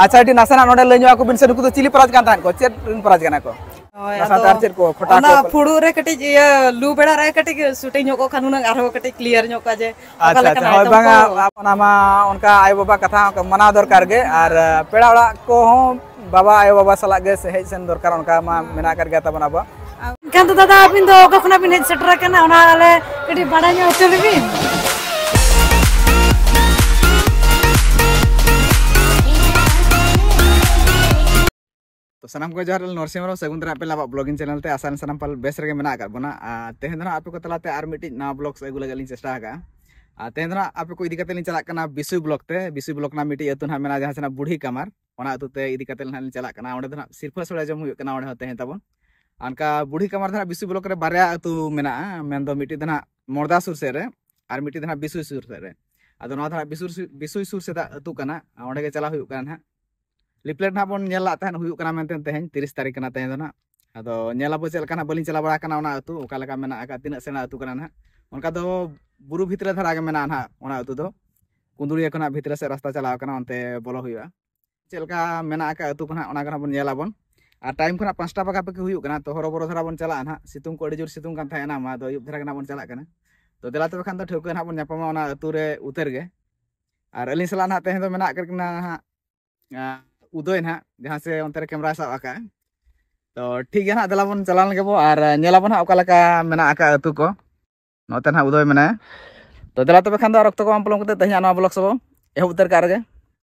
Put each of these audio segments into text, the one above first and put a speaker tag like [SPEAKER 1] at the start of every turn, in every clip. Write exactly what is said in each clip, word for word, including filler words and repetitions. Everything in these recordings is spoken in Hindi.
[SPEAKER 1] अच्छा टी नासना नोडे लैनो आको बिन से नुकु तो चिली पराज कान तान को चेत पराज काना को नासा चेत को खोटा को
[SPEAKER 2] फुडू रे कटी लू बेड़ा रे कटी शूटिंग ᱧᱚᱜ ᱠᱷᱟᱱ ᱩᱱᱟᱹᱜ ᱟᱨᱦᱚᱸ ᱠᱟᱹᱴᱤᱡ ᱠᱞᱤᱭᱟᱨ ᱧᱚᱜ ᱠᱟ ᱡᱮ
[SPEAKER 1] ᱚᱠᱟ ᱞᱮᱠᱟ ᱦᱳᱭ ᱵᱟᱝᱟ ᱚᱱᱟ ᱢᱟ ᱚᱱᱠᱟ ᱟᱭᱳ ᱵᱟᱵᱟ ᱠᱟᱛᱷᱟ ᱢᱟᱱᱟᱣ ᱫᱚᱨᱠᱟর ᱜᱮ ᱟᱨ ᱯᱮᱲᱟ ᱚᱲᱟᱜ ᱠᱚ ᱦᱚᱸ ᱵᱟᱵᱟ ᱟᱭᱳ ᱵᱟᱵᱟ ᱥᱟᱞᱟᱜ ᱜᱮ ᱦᱮᱡ ᱥᱮᱱ ᱫᱚᱨᱠᱟর ᱚᱱᱠᱟ ᱢᱟ ᱢᱮᱱᱟᱜ ᱠᱟᱨ ᱜᱮᱭᱟ ᱛᱟᱵᱚᱱ ᱟᱵᱚ
[SPEAKER 2] ᱮᱱᱠᱷᱟᱱ ᱫᱚ ᱫᱟᱫᱟ ᱟᱹᱵᱤᱱ ᱫᱚ ᱚᱠᱟ ᱠᱷᱚᱱᱟᱜ ᱵᱤᱱ ᱦᱮᱡ ᱥᱮᱴᱮᱨ ᱟᱠᱟᱱᱟ ᱚᱱᱟ ᱟᱞᱮ ᱠᱟᱹᱴᱤᱡ ᱵᱟᱲᱟᱭ ᱧᱚᱜ ᱦᱚᱪᱚ ᱞᱮᱵᱤᱱ
[SPEAKER 1] तो सनाम को जहर नरसिंह सगुंदरा पे लाबा ब्लॉगिंग चैनल ते आसान सनाम पल बेस रे मेना कर बना तेहन दना आपे को तलाते आर मिटी ना ब्लॉग्स एगु लगलिन चेष्टा का तेहन दना आपे को इदी कते लिन चला कना बिसु ब्लॉग ते बिसु ब्लॉग ना मिटी अतु ना मेना जहां सना बुढ़ी कमर ओना अतु ते इदी कते लिन चला कना ओंडे दना सिरफा सोड़ा जम हुय कना ओंडे तेहन तबन अनका बुढ़ी कमर दना बिसु ब्लॉग रे बारया अतु मेना मेन दो मिटी दना मोरदा सुर से रे आर मिटी दना बिसु सुर से रे अदो ना दना बिसु बिसु सुर से अतु कना ओंडे के चला हुय कना लिपलेट ना बन नेला तहन हुय कना मेनते तेहन तीस तारीख कना तेहन ना अदो नेला बो चेल कना बलिन चला बड़ा कना ओना अतु ओका लका मेना का तिना सेना अतु कना ना उनका दो बुरु भितरे धरा के मेना ना ओना अतु दो कुंदुरिया कना भितरे से रास्ता चलाव कना ओनते बोलो हुया चेलका मेना का अतु कना ओना कना बन नेला बन आ टाइम कना पांचटा बगा पे हुय कना तो हरो बरो धरा बन चला ना सितुंग को अडी जोर सितुंग कान थायना मा दो युब धरा कना बन चला कना तो देला तो खान तो ठोक ना बन न्यापमा ओना अतु रे उतर गे आर अलिन सला ना तेहन दो मेना करना उदय ना जहाँ से अंतर कैमरा सब आका तो ठीक है ना दला बन चलान के बो और नेला बन ओका लका मेना आका अतु को नोते ना उदय मेना तो दला तबे खान दो रक्त को अम्पलम कते तहिया ना ब्लॉग सब एह उतर कार गे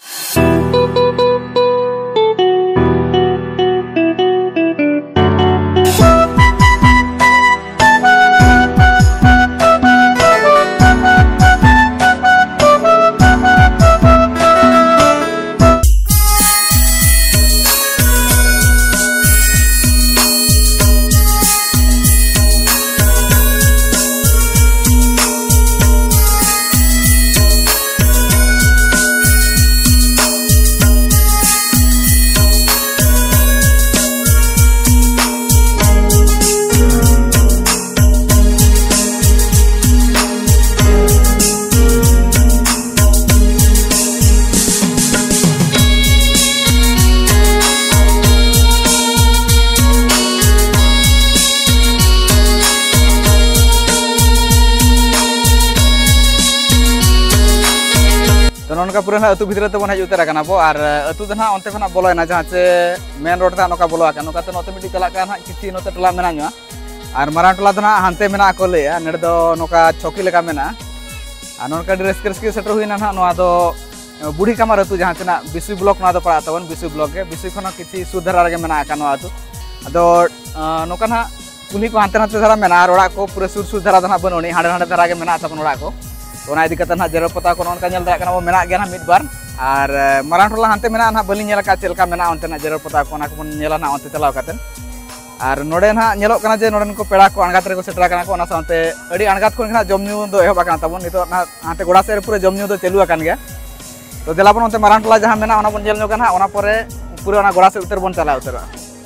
[SPEAKER 1] नोनका पूरा ना अतु भितर तबन हज उतर आकना बो और अतु दना ओनते खना बोलोयना जहां से मेन रोड ता नोका बोलो आकना नोका तो नोते मिटी चला का किछि नोते टोला मेना न्या और मारान टोला दना हानते मेना को लेया नेड दो नोका चौकी लगा मेना आ नोनका ड्रेस करस के सेटर हुइना ना नोआ दो बुढ़ी कमर अतु जहां तना बिसु ब्लॉक ना दो पड़ा तबन बिसु ब्लॉक के बिसु खना किछि सुधरा रे मेना आका नोआ अतु अदो नोका ना कुली को हानते नाते धरा मेना रोड़ा को पूरा सुर सुर धरा दना बनोनी हांडे हांडे धरा के मेना तबन रोड़ा को तो ना इदी कता ना जेरो पता को नोनका नेल दा कना वो मेना गे ना मिद बार और मारान टोला हानते मेना ना बलिन नेला का चेलका मेना ओनते ना जेरो पता को ना को नेला ना ओनते चलाव कातेन और नोडे ना नेलो कना जे नोडन को पेड़ा को अणगात रे को सेटरा कना को ओना सानते अडी अणगात को ना जमन्यू दो एहबा कना तबन नितो ना हाते गोड़ा से पूरा जमन्यू दो चलु आकान गया तो देला बन ओनते मारान टोला जहां मेना ओना बन जेल नो कना ओना परे पूरा ओना गोड़ा से उतर बन चला उतर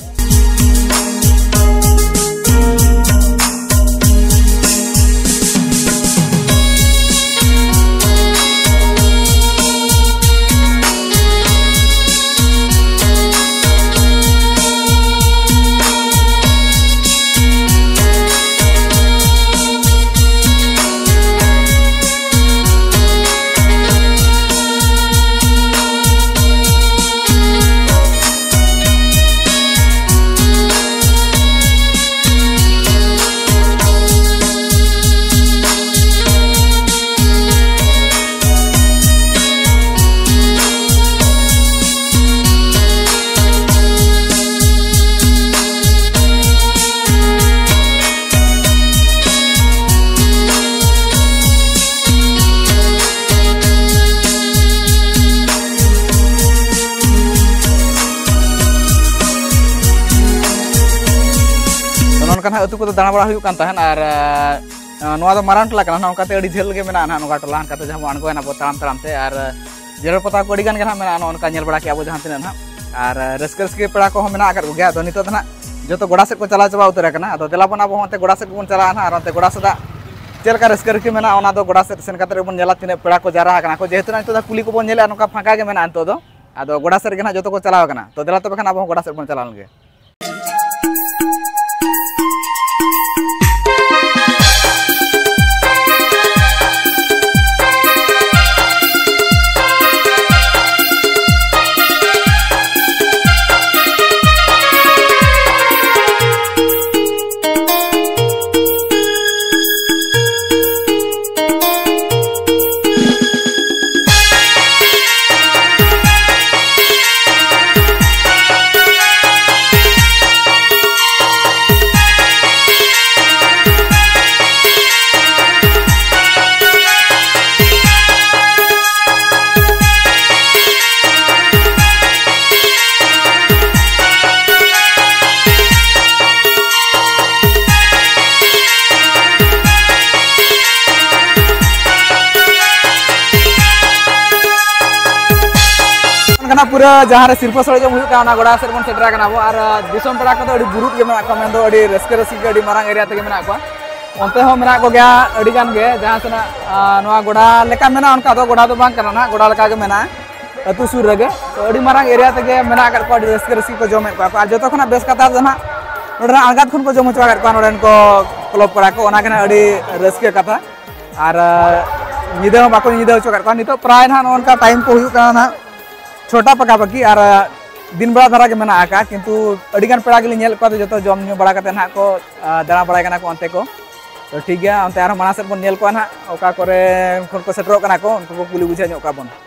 [SPEAKER 1] अतु को दाना बड़ा हुई तहन और नोआ दो मारान टोला कना नोकाते अडी झेल गे मेना ना नोका टोला हनकाते जहां अणगोयना बो ताम ताम ते और जेरो पता को अडीगान गे ना मेना नोनका नेल बड़ा के अब जहां तिना ना और रस्कर्स के पेड़ा को मेना आकर गया तो नितो ना जो तो गोड़ा से को चला चबा उतर कना तो देला बना बो होते गोड़ा से को चला ना और होते गोड़ा से दा चेलका रस्कर के मेना ओना दो गोड़ा से सेन काते बन नेला तिने पेड़ा को जारा कना को जेहेतु ना तो कुली को बन नेला नोका फाका गे मेना अंतो दो आदो गोड़ा सेट के ना जो को चलाव कना तो देला तबे खान अब गोड़ा सेट बन चलाव लगे पूरा जहाँ सिरपा सड़े जो गोड़ा सेट बन सेटर और दिसम पेड़ा को बुरुट के मेना मेन दो रस्के रस्के मारांग एरिया तक मेना अंते हो मेना को गया अड़ी गान गे जहाँ सेना नवा गोड़ा लेका मेना उनका दो गोड़ा दो बांग करना ना गोड़ा लेका के मेना अतु सुर रगे तो अड़ी मारांग एरिया तक मेना कर को रस्के रस्के को जमे को आ जतो खना बेस कथा जना नोडरा आगात खन को जम चवा कर को नोडन को क्लब पड़ा को ओना केना अड़ी रस्के कथा और निदे हो बाको निदे चवा कर को नितो प्राय ना उनका टाइम को हुयु का ना छोटा पका पकी और दिन बड़ा धारा के मेना आका किंतु अड़ीगान पेड़ा के लिए को जो जम न्यू बड़ा करते ना को दाड़ा बड़ा कना को अंते को तो ठीक गया अंते आरो माना सेट बन नेल को ना ओका करे उनको को सेटरो कना को उनको को कुली बुझा ᱧᱚᱜ का बन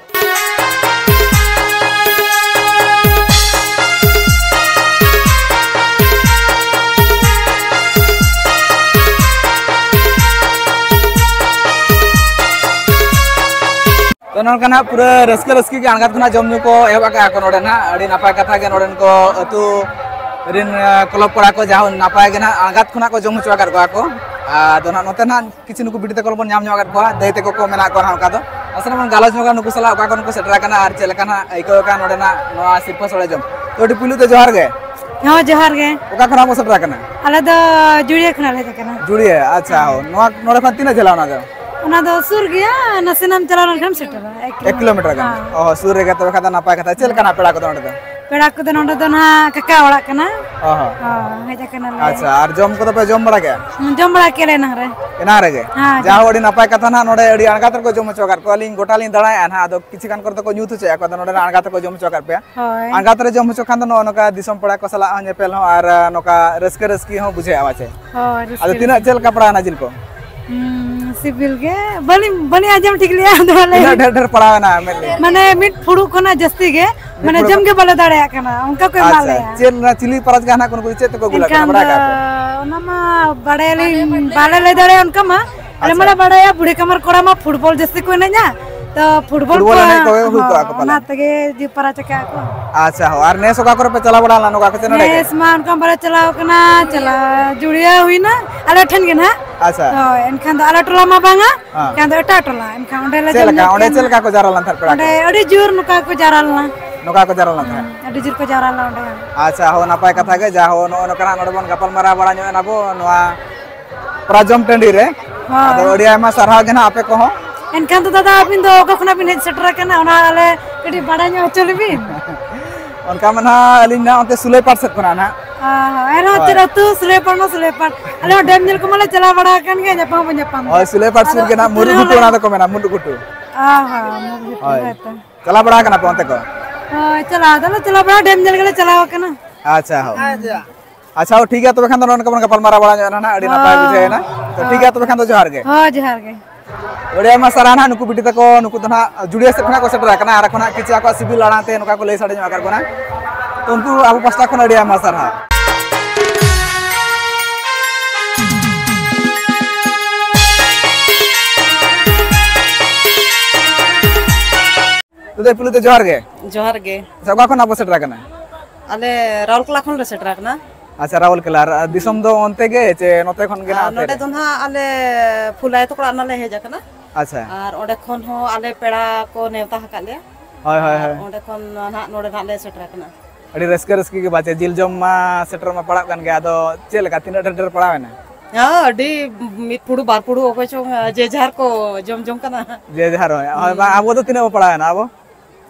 [SPEAKER 1] तो नोनका पूरा रस्के रस्के के आंगात खुना जमनु को एहबा का नोडे ना अड़ी नापाय कथा के नोडन को अतु रिन क्लब पड़ा को जाहो नापाय के ना आंगात खुना को जम चवा कर को आ दो ना नोते ना किछि नुको बिटी तक बन नाम ᱧᱚᱜ कर को दई तक को मेना को ना का दो असन मन गालज ᱧᱚᱜ नुको सला का को सेटरा कना आर चेलका ना आइको का नोडे ना नोआ सिरपा सळे जम तो डी पुलु तो जोहार गे
[SPEAKER 2] हां जोहार गे
[SPEAKER 1] ओका खना को सेटरा कना
[SPEAKER 2] आले दो जुड़िया खना ले कना
[SPEAKER 1] जुड़िया अच्छा हो नोआ नोडे खन तीना चला ना दो
[SPEAKER 2] ओना दो सुर गया नसेनाम चला रन सेटर
[SPEAKER 1] एक किलोमीटर का ओ सुर रे गत कथा नापाय कथा चेल कना पेड़ा को नोडे दो
[SPEAKER 2] पेड़ा को दो नोडे दो ना काका ओड़ा कना
[SPEAKER 1] ओहो
[SPEAKER 2] हां हेजा कना ले
[SPEAKER 1] अच्छा और जम को तो पे जम बड़ा के
[SPEAKER 2] जम बड़ा केले ना रे
[SPEAKER 1] एना रे गे जाहो अड़ी नापाय कथा ना नोडे अड़ी अणगातर को जम चोकर को लिंग गोटा लिंग दड़ा ना आदो किछि कान कर तो को न्यूतु चे को नोडे अणगातर को जम चोकर पे अणगातर जम चो खान दो नोका दिसम पड़ा को सला नेपेल हो और नोका रस्के रस्की हो बुझे आवा छे हां आदो तिना चेल कपड़ा ना जिल को
[SPEAKER 2] सिविल के बनी बनी आजम ठीक लिया दोले
[SPEAKER 1] ढेर ढेर पड़ा ना
[SPEAKER 2] माने मिट फुडू कोना जस्ती के माने जम के बले दाड़े कना उनका कोई माले
[SPEAKER 1] चेल ना चिली परज गाना कोन को चेत को गुला बड़ा का
[SPEAKER 2] ओना मा बड़े ले बाले ले दाड़े उनका मा अरे मला बड़ा या बुढ़ी कमर कोड़ा मा फुटबॉल जस्ती कोई ना तो फुटबॉल
[SPEAKER 1] फुटबॉल नहीं को हुई को आको
[SPEAKER 2] ना तगे जी परा चका को
[SPEAKER 1] अच्छा हो और नेस ओका करे पे चला बड़ा लानो का के नडे
[SPEAKER 2] नेस मा उनका बड़ा चलाओ कना चला जुड़िया हुई ना आले ठन के ना
[SPEAKER 1] अच्छा
[SPEAKER 2] तो इनखान द आले टोला मा बांगा कान द एटा टोला इनखान ओंडे ले
[SPEAKER 1] चल का ओंडे चल का को जारल थर पड़ा
[SPEAKER 2] ओंडे अडी जोर नुका को जारल ना
[SPEAKER 1] नुका को जारल थर
[SPEAKER 2] अडी जोर को जारल ओंडे
[SPEAKER 1] अच्छा हो नापाय कथा के जा हो नो कना नडे बन गपल मारा बड़ा ᱧᱚᱜ एनाबो नोआ प्राजम टंडी रे आदो ओडिया मा सरहा के ना आपे को हो
[SPEAKER 2] एनखान तो दादा अबिन दो ओका खुना बिन हेड सेटर कना ओना आले कटी बड़ा ᱧᱚᱜ चले बिन
[SPEAKER 1] उनका मना अलिन ना ओते सुले पाट सेट कना ना
[SPEAKER 2] हां एनो तेरा तू सुले पाट नो सुले पाट अले डेम निल को माले चला बड़ा कन के जपा में जपा
[SPEAKER 1] और सुले पाट सुर के ना मुरु गुटू ना तो मेना मुंडु गुटू
[SPEAKER 2] हां हां मुरु गुटू रहता
[SPEAKER 1] चला बड़ा कना पोंते को
[SPEAKER 2] हां चला दला चला बड़ा डेम निल के चलाओ कना
[SPEAKER 1] अच्छा हो अच्छा हो ठीक है तो खान तो कपल मारा बड़ा ना अड़ी नापाय बुझे ना तो ठीक है तो खान तो जोहार गे
[SPEAKER 2] हां जोहार गे
[SPEAKER 1] ओडिया मा सराना नुकु बिटी तको नुकु दना जुड़िया से खना को सेटर कना आर खना किछि आको सिबिल लानाते नुका को ले साडे ᱧᱚᱜ कर कोना तो उनको अब पास्ता खना ओडिया मा सरहा तो दे पुलु तो जोहार गे
[SPEAKER 2] जोहार गे
[SPEAKER 1] सबका खना अब सेटर कना
[SPEAKER 2] आले राउरकेला खन रे सेटर कना
[SPEAKER 1] अच्छा राउरकेला दिसम दो ओनते गे चे नोते खन गे ना
[SPEAKER 2] नोडे दो ना आले फुलाय तो कड़ा नाले हेजा कना
[SPEAKER 1] अच्छा
[SPEAKER 2] और ओडे खन हो आले पेड़ा को नेवता हकाले
[SPEAKER 1] हाय हाय हाय
[SPEAKER 2] ओडे खन ना नोडे नाले सेटर कना
[SPEAKER 1] अड़ी रस्के रस्के के बाचे जिल जम मा सेटर मा पड़ा कन गे आदो चेल का तीन ढेर ढेर पड़ा ना
[SPEAKER 2] हां अडी मिट फुडू बार फुडू ओको चो जे झार को जम जम कना
[SPEAKER 1] जे झार हो अब तो तीन पड़ा ना अब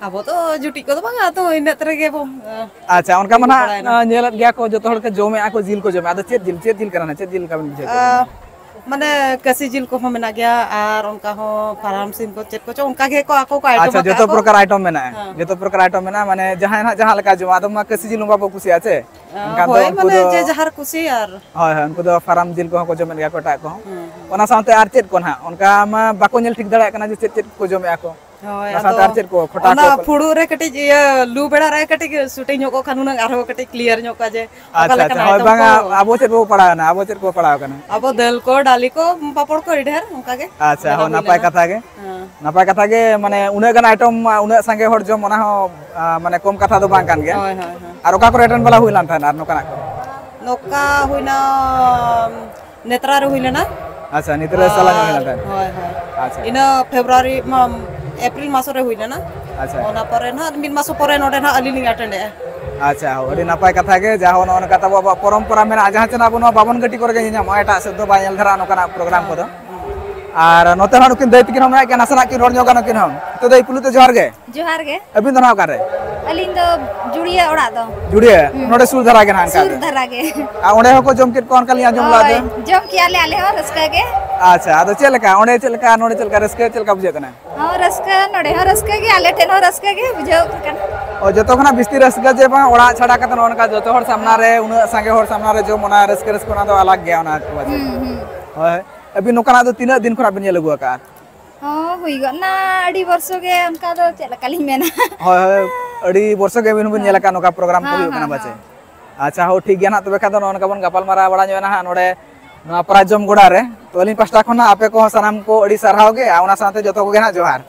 [SPEAKER 3] अब तो जुटी को तो बांगा तो इन तरह के वो
[SPEAKER 1] अच्छा उनका मना नेलत गया को जो तोड़ के जोमे आको जिल को जोमे आदो चेत जिल चेत जिल करना चेत जिल का बन
[SPEAKER 3] माने कसी जिल को हम मेना गया और उनका हो फार्म सिम को चेत को चो उनका के को आको का आइटम
[SPEAKER 1] अच्छा जो तो प्रकार आइटम मेना जो तो प्रकार आइटम मेना माने जहां ना जहां लका जोमा आदो मा कसी जिल बाबू खुशी आछे
[SPEAKER 3] उनका तो उनको माने जे जहार खुशी और
[SPEAKER 1] हाय हाय उनको तो फार्म जिल को को जोमे गया को टा को ओना साथे आर चेत को ना उनका मा बाको नेल ठीक दड़ा कना जे चेत चेत को जोमे आको
[SPEAKER 3] फुड़ू रे कटी लू बेड़ा रे कटी शूटिंग को खानुन आरो कटी क्लियर नो का जे
[SPEAKER 1] अच्छा अच्छा होय बांगा आबो चेत बो पढ़ा ना आबो चेत को पढ़ाव कना
[SPEAKER 3] आबो दल को डाली को पापड़ को ढेर उनका के
[SPEAKER 1] अच्छा हो नापाय कथा गे नापाय कथा गे माने उने गन आइटम उने संगे हर जो मना हो माने कम कथा दो बांग कान गे
[SPEAKER 3] होय होय
[SPEAKER 1] आर ओका को रिटर्न वाला हुइलान था आर नोका
[SPEAKER 3] नोका हुइना नेत्रा रे हुइलेना
[SPEAKER 1] अच्छा नितरे साला हुइलान था
[SPEAKER 3] होय होय अच्छा इन फेब्रुआरी एप्रिल मासो रे हुइना ना
[SPEAKER 1] अच्छा
[SPEAKER 3] ओना परे ना मिन मासो परे नोडे ना अलिलिंग अटेंड
[SPEAKER 1] अच्छा अडी नापाय कथा गे जा हो नोन कथा बाबा परंपरा मेना जहां चना बनो बाबन गटी करे गे ᱧᱟᱢ एटा से दो बायल धरा नोका प्रोग्राम को आर नोते ना नुकिन दैत किन हम के नासना किन रोड जोगा नकिन हम तो दई पुलु तो जोहार गे
[SPEAKER 4] जोहार गे
[SPEAKER 1] अबिन दना का रे
[SPEAKER 4] अलिन दो जुड़िया ओड़ा दो
[SPEAKER 1] जुड़िया नोडे सुर धरा गे ना का
[SPEAKER 4] सुर धरा गे
[SPEAKER 1] आ ओडे हो को जम किन कोन कलिया जम ला दे
[SPEAKER 4] जम किया ले आले हो रसका गे
[SPEAKER 1] अच्छा आदो चेलका ओडे चेलका नोडे चेलका रसके चेलका बुझे कना
[SPEAKER 4] हां रसका नोडे हो रसका गे आले टेनो रसका गे बुझो कना
[SPEAKER 1] ओ जतो खना बिस्ती रसका जे बा ओड़ा छड़ा कत नोन का जतो हर सामना रे उन संगे हर सामना रे जो मना रसके रसको ना दो अलग गया ना को होय अभी नोकना दो तीन दिन खरा बिन लगुआ का
[SPEAKER 4] हां हुई गना अडी वर्षो गे उनका दो चेला काली मेना
[SPEAKER 1] होय होय अडी वर्षो गे बिन बिन लका नोका प्रोग्राम को हुई कना बचे अच्छा हो ठीक गया ना तबे का दो नोन का बन गपाल मारा बड़ा जो ना नोडे ना प्राजम गोड़ा रे तो अली पास्टा खना आपे को सनाम को अडी सरहाव गे आ ओना साथे जतो को गे ना जोहार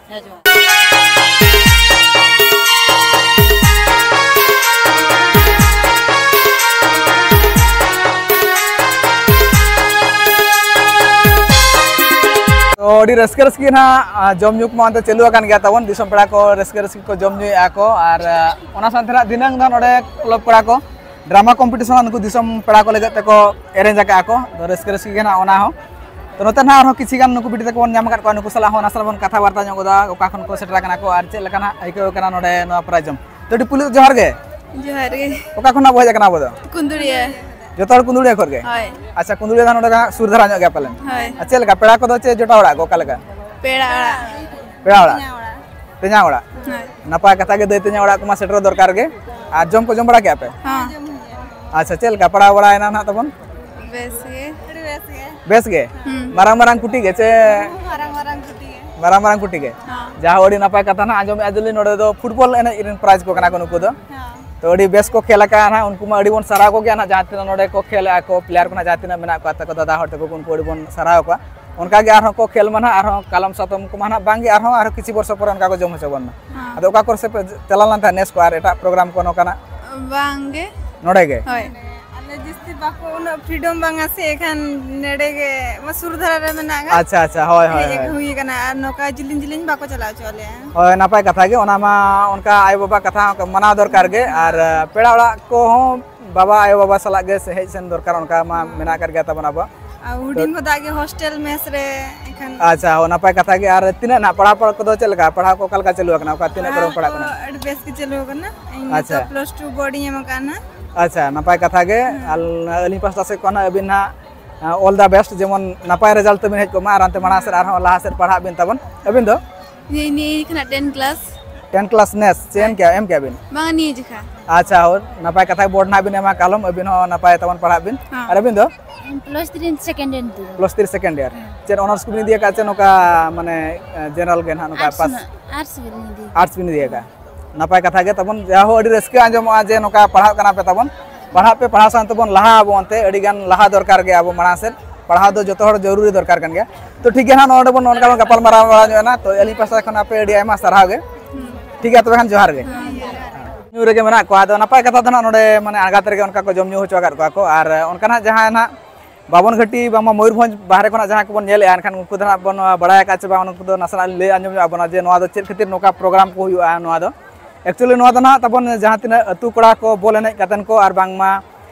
[SPEAKER 1] तो अडी रस्के रस्की ना जम ᱧᱩ मा चलू आकान गया तबन दिसम पड़ा को रस्के रस्की को जम ᱧᱩ आको और ओना साथे दिनंग दा नोडे क्लब पड़ा को ड्रामा कंपटीशन उनको दिसम पड़ा को लगत को अरेंज आका को तो रस्के रस्की के ना ओना हो तो नोते ना और किछि गान नुको बिटी तक वन ᱧᱟᱢ को नुको सला हो नासल बन कथा वार्ता ᱧᱚᱜदा ओका खन को सेटरा कना को आर चे लकना आइको कना नोडे नो प्राइजम तो डी पुलिस जोहार गे
[SPEAKER 4] जोहार गे
[SPEAKER 1] ओका खना बहज कना बद
[SPEAKER 4] कुंदुड़िया
[SPEAKER 1] जतो हर कुंदुड़िया खर गे
[SPEAKER 4] हाय
[SPEAKER 1] अच्छा कुंदुड़िया दा नोडे सुर धरा ᱧᱚᱜ गे पालन
[SPEAKER 4] हाय
[SPEAKER 1] अच्छा लका पेड़ा को दो चे जोटा ओड़ा को कलका
[SPEAKER 4] पेड़ा
[SPEAKER 1] पेड़ा ओड़ा तेजा ओड़ा
[SPEAKER 4] हाय
[SPEAKER 1] नपाय कथा गे दैते ᱧᱟ ओड़ा को मा सेटर दरकार गे आ जम को जम बड़ा के आपे
[SPEAKER 4] हां
[SPEAKER 1] अच्छा चल का पड़ा बड़ा ना ना तबन
[SPEAKER 4] बेस गे बेस गे
[SPEAKER 1] बेस गे मारांग मारांग कुटी गे चे
[SPEAKER 4] मारांग मारांग कुटी गे
[SPEAKER 1] मारांग मारांग कुटी गे जा ओडी नपाय कथा ना आजम आजली नोडे दो फुटबॉल एने इरन प्राइज को कना को नुको दो तो ओडी बेस को खेला का ना उनको मा ओडी बन सरा को गया ना जातिना नोडे को खेला को प्लेयर को ना जातिना मेना को आता को दादा हरते को उनको ओडी बन सरा को उनका गे आरो को खेल माना आरो कलम सातम को माना बांगी आरो आरो किछि वर्ष पर उनका को जम होसे बन अदो ओका कोर से चलालन था नेस को आर एटा प्रोग्राम को नो कना
[SPEAKER 4] बांगे
[SPEAKER 1] नोडे गे
[SPEAKER 4] होय जिस्ती बाको उन फ्रीडम बांगा से एखान नेडे गे मसूर धरा रे मेनागा
[SPEAKER 1] अच्छा अच्छा होय होय
[SPEAKER 4] एक हुई कना नोका जिलिन जिलिन बाको चला चले
[SPEAKER 1] होय नापाय कथा गे ओना मा उनका आय बाबा कथा मना दरकार गे और पेड़ा ओड़ा को हो बाबा आय बाबा सला गे हेज सेन दरकार उनका मा मेना कर गया तबन अब
[SPEAKER 4] हुडिंग को दागे हॉस्टल मेस रे एखान
[SPEAKER 1] अच्छा हो नापाय कथा गे और तिना ना पढ़ा पढ़ को दो चलका पढ़ा को कलका चलु कना का तिना करो पढ़ा कना
[SPEAKER 4] बेस के चलु कना
[SPEAKER 1] अच्छा
[SPEAKER 4] प्लस टू बोर्डिंग एम काना
[SPEAKER 1] अच्छा नापाय कथा गे अली पास्ता से कोना अबिन ना ऑल द बेस्ट जेमन नापाय रिजल्ट बिन हेज को मा रानते माना सर आरो लाहा सर पढ़ा बिन तबन अबिन दो
[SPEAKER 4] ये नी खना टेन क्लास
[SPEAKER 1] टेन क्लास नेस चेन क्या एम क्या बिन
[SPEAKER 4] बांगा नी जखा
[SPEAKER 1] अच्छा हो नापाय कथा बोर्ड ना बिन एमा कालम अबिन हो नापाय तबन पढ़ा बिन और अबिन दो
[SPEAKER 4] plus three second year
[SPEAKER 1] plus three second year चेन ऑनर्स को बिन दिया का चेन ओका माने जनरल गे ना नोका पास
[SPEAKER 4] आर्ट्स बिन दी
[SPEAKER 1] आर्ट्स बिन दिया का नापाय कथा गे तबन जा हो अडी रस्के आंजम जे नोका पढ़ा कना पे तबन पढ़ा पे पढ़ा सान तबन लहा अब अंते अडी गान लहा दरकार गे अब माना से पढ़ा दो जतो हर जरूरी दरकार कन गया तो ठीक है ना नोडे बन नोनका गपाल मारा मारा ना तो एली पासा खन आपे अडी आयमा सरहा गे ठीक है तो खान जोहार गे न्यू रेगे मेना को आदो नापाय कथा दना नोडे माने आगात रेगे उनका को जम न्यू होचो आगार को और उनका ना जहां ना बाबन घटी बामा मयूरभंज बाहरे को जहां को बन नेले आनखान उनको दना बन बड़ाय का चबा उनको दो नसना ले आंजम आबना जे नोआ दो चेत खातिर नोका प्रोग्राम को हुआ नोआ दो एक्चुअली नोआ दना तबन जहां तिना अतु कोड़ा को बोल एने कतन को और बांगमा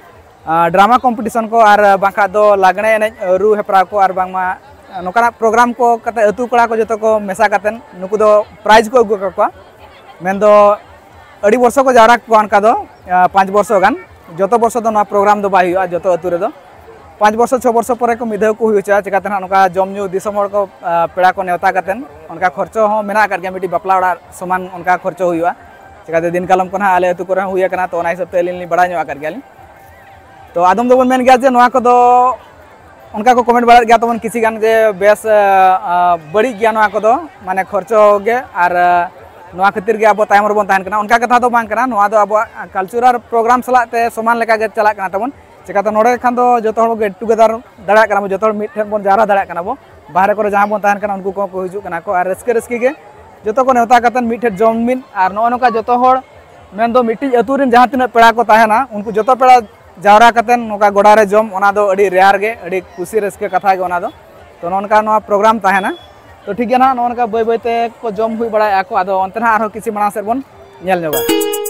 [SPEAKER 1] ड्रामा कंपटीशन को और बांका दो लागणे एने रू हेपरा को और बांगमा नोकाना प्रोग्राम को कते अतु कोड़ा को जतो को मेसा कतन नुकु दो प्राइज को अगु को मेनदो अड़ी वर्ष को जावरा को अनका दो पाँच वर्ष गान जो वर्ष दो ना प्रोग्राम दो बाय हुआ जो अतु रे दो पाँच वर्ष छः वर्ष पर को मिधे को हुआ चिकाते ना जमू दिसम हड़ को पेड़ा को नेवता करतेन उनका खर्चो हो मेना कर गया मिट्टी बापला ओड़ा समान उनका खर्चो हुआ चिकाते दिन कालम को ना आले अतु को हुआ करना तो ओना हिसाब ते अलिन बड़ा ᱧᱚᱜ कर गया तो आदम दो बन मेन गया जे नोआ को दो उनका को कमेंट बड़ा गया तबन किसी गान जे बेस बड़ी गया नोआ को दो माने खर्चो गे और नोआ खातिर गे अब तायम रबन ताहन कना उनका कथा दो बांग कना नोआ दो अब कल्चरल प्रोग्राम सलाते समान लेका गे चला कना तबन चिकाते नोडे खान दो जतो हर गेट टुगेदर दाड़ा कना जतो हर मिट ठेन बन जारा दाड़ा कना बो बाहर को जहां बन ताहन कना उनको को को हिजु कना को और रस्के रस्के गे जतो को नेवता कतन मिट ठेन जममिन और नो नोका जतो हर मेन दो मिट्टी अतु रिन जहां तिना पेड़ा को ताहना उनको जतो पेड़ा जावरा कतन नोका गोड़ा रे जम ओना दो अड़ी रेयर गे अड़ी खुशी रस्के कथा गे ओना दो तो नोनका नो प्रोग्राम ताहना तो ठीक है ना नोनका बय बयते को जम हुई बड़ा को आदो अंत ना आरो किसी मना से बन नेल ᱧᱚᱜᱟ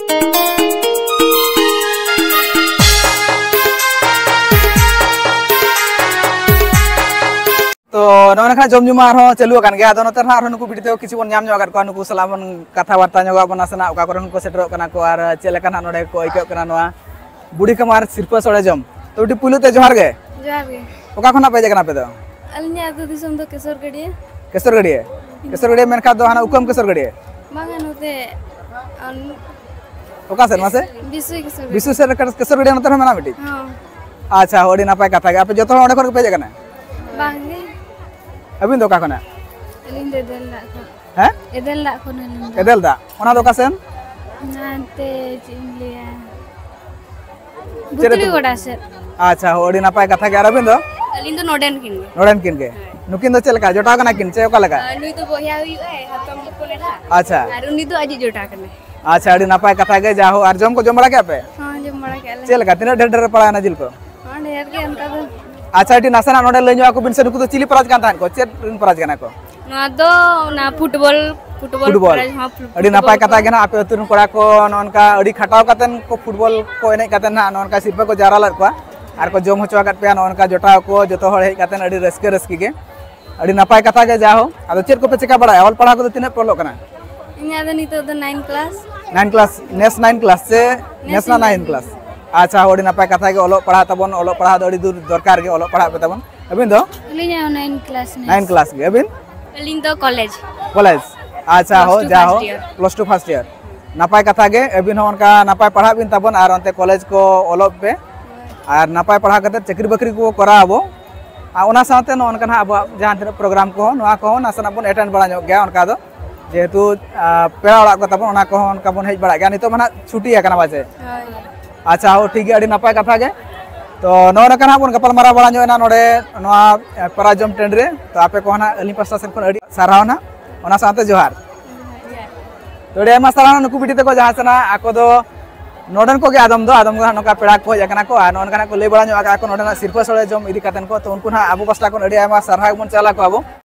[SPEAKER 1] तो नोना खा जम जुमा आरो चालू कान गया आदो नतर ना आरो नुकु बिडिते किसी बन ᱧᱟᱢ ᱧᱚᱜᱟ को नुकु सलामन कथा वार्ता ᱧᱚᱜᱟ बना सना ओका करन को सेटरो कना को आर चेलेका ना नोडे को इको कना नोआ बुढ़ी कमार सिरपा सोड़े जम तो उठी पुलुते जोहार गे
[SPEAKER 4] जोहार गे
[SPEAKER 1] ओका खना पे जगना पे दो
[SPEAKER 4] अलिnya आदो दिसम दो केसर गड़िया
[SPEAKER 1] केसर गड़िया केसर गड़िया मेन खा दो हाना उकम केसर गड़िया
[SPEAKER 4] बांगा नोते
[SPEAKER 1] ओका सर मासे
[SPEAKER 4] बिसु केसर
[SPEAKER 1] बिसु सर केसर गड़िया नतर मेना बेटी
[SPEAKER 4] हां
[SPEAKER 1] अच्छा ओडी नापाय कथा गे आपे जतो ओडे खर पे जगना
[SPEAKER 4] बांगे
[SPEAKER 1] अबिन दो का खना
[SPEAKER 4] अलिन दे देल ला को
[SPEAKER 1] हैं
[SPEAKER 4] एदेल ला को नलिन
[SPEAKER 1] एदेल दा ओना दो का सेन
[SPEAKER 4] नाते चिमलिया बुतली गोडा से
[SPEAKER 1] अच्छा ओडी नापाय कथा गे अरबिन दो
[SPEAKER 4] अलिन तो नोडेन किन गे
[SPEAKER 1] नोडेन किन गे नुकिन दो चलका जोटा कना किन चे ओका लगा
[SPEAKER 4] नुई तो बोया हुई है हतम को लेला
[SPEAKER 1] अच्छा
[SPEAKER 4] और उनी तो अजी जोटा करने
[SPEAKER 1] अच्छा ओडी नापाय कथा गे जाहो और जम को जम बड़ा क्या पे
[SPEAKER 4] हां जम बड़ा के
[SPEAKER 1] चलका तिना ढेर ढेर पड़ा ना जिल को
[SPEAKER 4] हां ढेर के अनका दो
[SPEAKER 1] अच्छा एटी नासना नोडे लइनो को बिन से नुकु तो चिली पराज कान थान को चेट रिन पराज काना को
[SPEAKER 4] ना दो ना फुटबॉल फुटबॉल प्राइज हां
[SPEAKER 1] अडी नापाय कथा गे ना आपे अतुन कोड़ा को नोनका अडी खटाव कातन को फुटबॉल को एने कातन ना नोनका सिरपा को जारा लद को आर को जम होचवा कात पे नोनका जोटा को जतो हड़ हे कातन अडी रस्के रस्की गे अडी नापाय कथा गे जाहो आदो चेट को पे चिका बड़ा ऑल पढ़ा को तिने पढ़लो कना
[SPEAKER 4] इन्या दो नितो दो नाइन क्लास
[SPEAKER 1] नाइन क्लास नेस नाइन क्लास से नेस ना नाइन क्लास अच्छा ओडी नापाय कथा गे ओलो पढ़ा तबन ओलो पढ़ा दो अडी दूर दरकार गे ओलो पढ़ा पे तबन अबिन दो
[SPEAKER 4] अलिन नाइन क्लास
[SPEAKER 1] नाइन क्लास गे अबिन
[SPEAKER 4] अलिन तो कॉलेज
[SPEAKER 1] कॉलेज अच्छा हो जाओ प्लस टू फर्स्ट ईयर नापाय कथा गे अबिन हो उनका नापाय पढ़ा बिन तबन आर अंते कॉलेज को ओलो पे आर नापाय पढ़ा कते चक्री बकरी को करा हबो आ ओना साथे न उनका अब जहां तने प्रोग्राम को नोआ को नासना बन अटेंड बड़ा ᱧᱚᱜ गया उनका दो जेहेतु पेड़ा ओड़ा को तबन ओना को उनका बन हेज बड़ा गया नितो माना छुट्टी है कना बाजे अच्छा हो ठीक है अडी नापाय कथा गे तो नोना कना बन गपल मारा बड़ा ᱧᱚᱜ ना नोडे नोआ पराजम टेंड रे तो आपे को ना अली पास्ता सेन कोन अडी सारावना ओना साथे जोहार तो रे मा सारावना नुकु बिटी तको जहां सना आको दो नोडन को गे आदम दो आदम को नोका पेड़ा को जकना को आ नोन कना को ले बड़ा ᱧᱚᱜ आका को नोडना सिरपा सोळे जम इदी कातन को तो उनको ना आबो पास्ता कोन अडी आमा सारहा बन चला को आबो